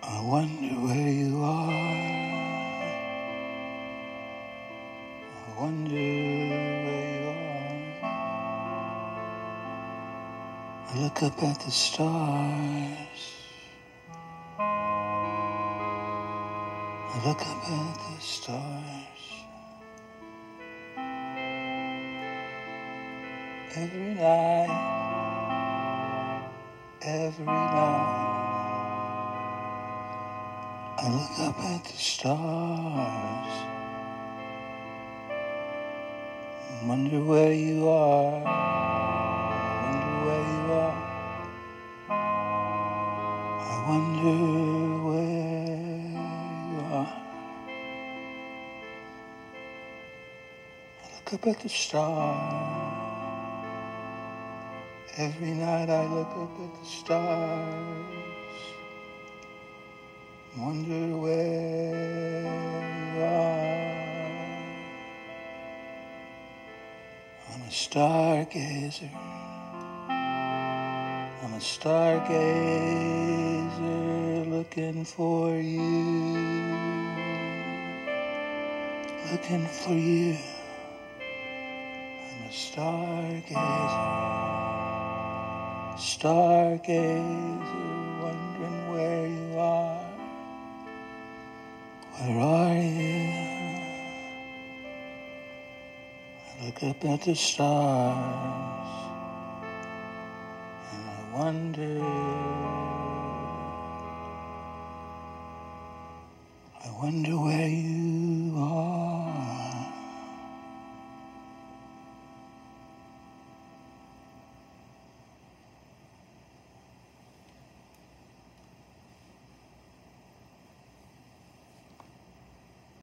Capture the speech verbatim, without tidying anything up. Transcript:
I wonder where you are. I wonder where you are. I look up at the stars. I look up at the stars. Every night, every night. I look up at the stars. I wonder where you are. I wonder where you are. I wonder where you are. I look up at the stars. Every night I look up at the stars. Wonder where you are. I'm a stargazer. I'm a stargazer looking for you. Looking for you. I'm a stargazer. Stargazer wondering where you are. Where are you? I look up at the stars and I wonder, I wonder where you are.